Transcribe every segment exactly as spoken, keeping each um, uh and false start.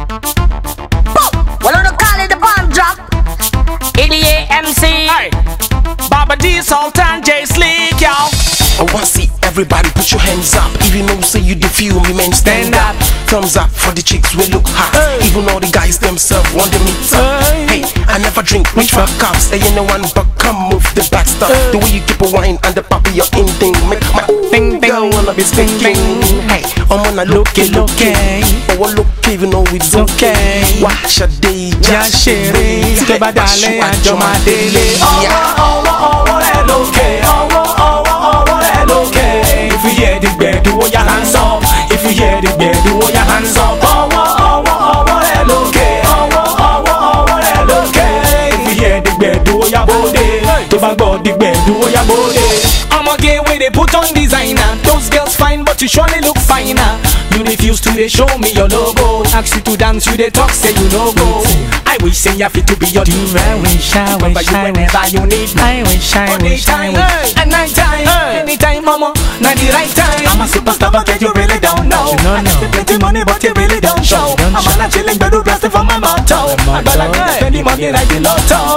Well, on the call it the bomb drop. E D A M C. Hey, Baba D, Sultan, J Slick, y'all. I want to see everybody put your hands up. If you know, say you the feel me, man, stand, stand up. up. Thumbs up for the chicks, we look hot. Hey. Even all the guys themselves want to meet up. Hey. hey, I never drink, we fuck cups. They ain't no one but come move the back stuff. Hey. The way you keep a wine and the pop of your in thing make my thing girl wanna be stinking. Hey, I'm gonna look it, look it. Oh, look even though it's okay. Watch a day, just share it. Stay by darling and your my daily. Oh, oh, oh, oh, that okay. Oh, oh, oh, oh, oh, that okay. If you hear the bed, do your hands up. If you hear the bed, do your hands up. Oh, oh, oh, oh, oh, that okay. Oh, oh, oh, oh, oh, that okay. If you hear the bed, do your body. To my body, bed, do your body. I'm a gay way they put on designer. Those girls fine, but you surely look finer. You refuse to they show me your logo. Ask you to dance, you they talk, say you no go. I wish say you fit to be your dude. I wish, I wish, I whenever you need me. I wish, I wish, I wish. At night time, anytime, mama, not the right time. I'm a superstar, but you really don't know. No, I got plenty money, but you really don't show. I'm a chilling, but do blasting for my motto. I got like spend the money like the lotto.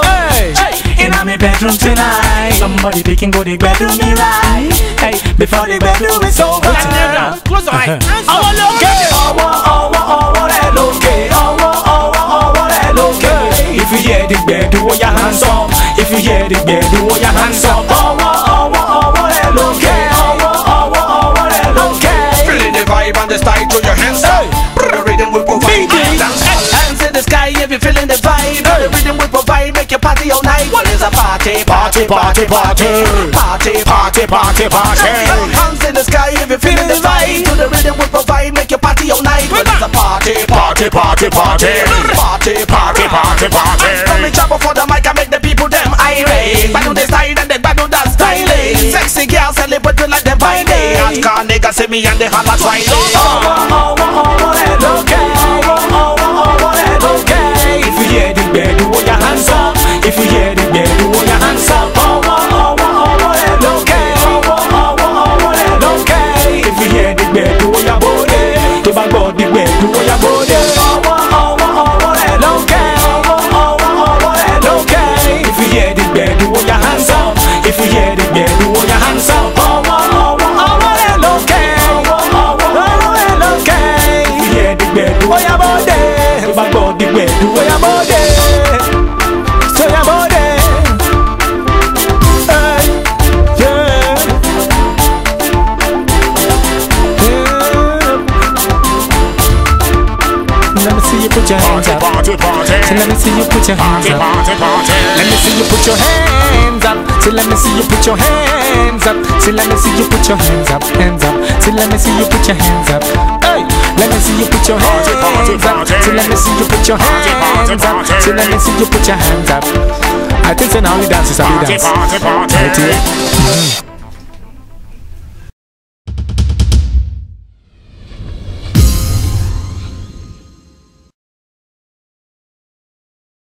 In my bedroom tonight, somebody picking go the bedroom me right. Hey, before the bedroom is over. Close the eye. Oh, look it. Oh, oh, oh, oh, that okay. Oh, oh, oh, oh, that okay. If you hear the bed, do your hands up. If you hear the bed, do your hands up. Oh, oh, oh, oh, that okay. Oh, oh, oh, oh, that okay. Feeling the vibe and the style, throw your hands up. The rhythm will provide. Dance. Hands in the sky if you're feeling the vibe. The rhythm will provide, make your party all night. What is a party? Party, party, party. Party, Party, party, party. hands in the sky if you're feeling the vibe. To the rhythm will provide, make your party all night. What is a party? Party, party, party. Party, Party, party, party. From the chopper for the mic, I make the people them irate. Badu the style and they badu that styling. Sexy girls celebrate like they buy day. Ask car niggas see me and they holla twice. Oh, oh, oh, oh, oh, that okay. Oh, oh, oh, oh, that okay. If you hear the bed, do your hands up. If you hear the bed, do your hands up. Oh, oh, oh, oh, that okay. Oh, oh, oh, oh, that okay. If you hear the bed, do your body. To my body, bed, do your body. Oh, oh, oh, oh, that okay. Oh, oh, oh, oh, that okay. If you hear the bed, do your hands up. If you hear the bed, do your hands up. Oh, oh, oh, oh, that okay. Oh, oh, oh, that okay. If you hear the bed, do your body. To my body, bed, do your body. To your body. Hey, yeah. Let me see you put your hands up. Party, party, So let me see you put your hands party, up. party, party. Let me see you put your hands up. So let me see you put your hands up. So let me see you put your hands up, hands up. So let me see you put your hands up. Hey, let me see you put your hands up. So let me see you put your hands up. So let me see you put your hands up. I think so now you dance is how you Party, dance. party, party. Right here.